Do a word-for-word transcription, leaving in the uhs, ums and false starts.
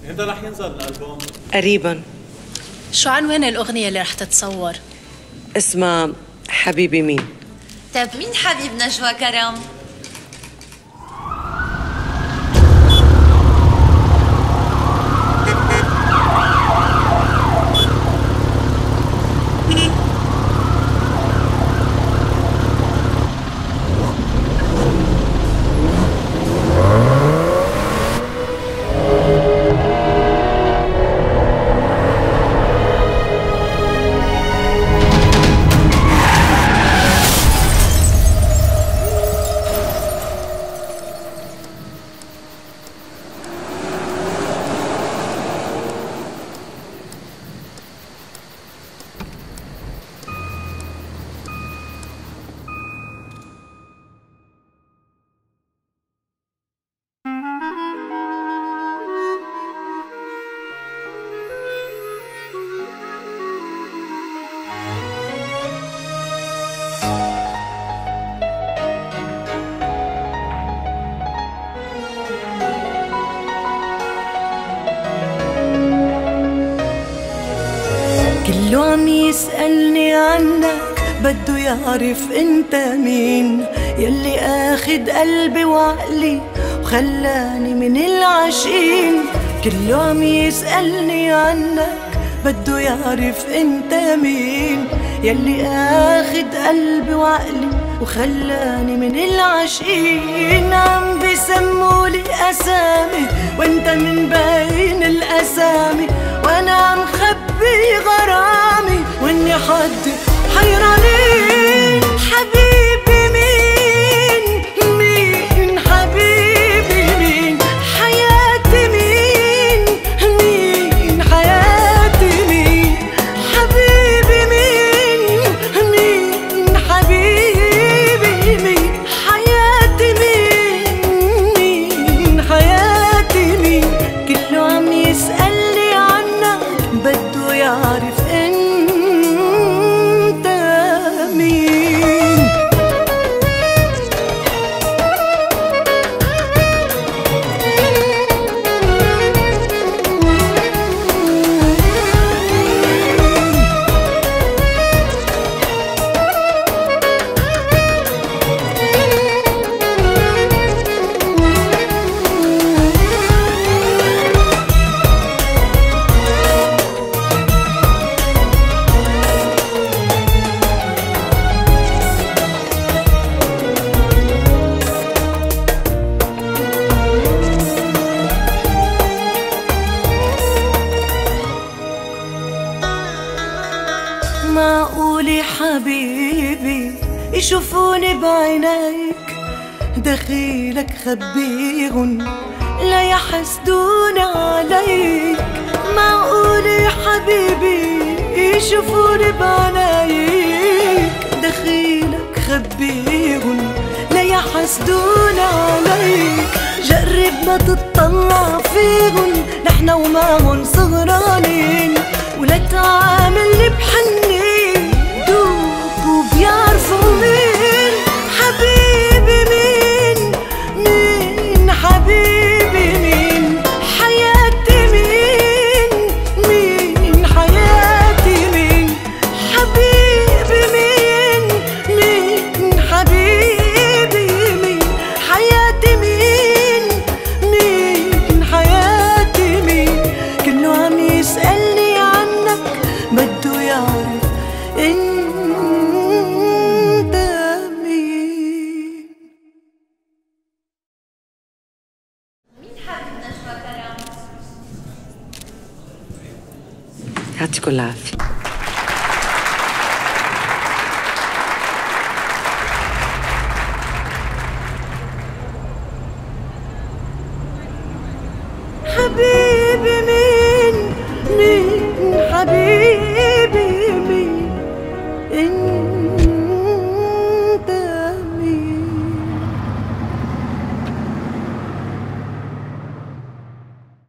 امتى رح ينزل الالبوم؟ قريبا. شو عنوان الأغنية اللي رح تتصور؟ اسمها حبيبي مين. طيب مين حبيب نجوى كرم؟ كله عم يسألني عنك، بده يعرف انت مين، يلي اخد قلبي وعقلي وخلاني من العاشقين. كله عم يسألني عنك، بده يعرف انت مين، يلي اخد قلبي وعقلي وخلاني من العاشقين. عم بيسمولي اسامي وانت من بين الاسامي، وانا عم خبي غرامي واني حد حيرانين. حبيبي مين مين حبيبي مين، حياتي مين مين حياتي مين. حبيبي مين مين حبيبي مين، حياتي مين مين حياتي مين. كله عم يسألني عنك، بده يعرف انت مين. معقول حبيبي يشوفوني بعينيك، دخيلك خبيهم لا يحسدون عليك. معقول حبيبي يشوفوني بعينيك، دخيلك خبيهم لا يحسدون عليك. جرب ما تطلع فيهم، نحنا ومعهم صغرانين، ولا تعاملني بحنين، دوب وبيعرفوا مين حبيبي مين مين حبيبي مين، حياتي مين مين حياتي مين. حبيبي مين مين حبيبي مين، حياتي مين مين حياتي مين. كله عم يسألني عنك، بده يعرف انت مين. مين حبيب نجوى كرم؟ يعطيكم العافية. حبيبي مين مين حبيبي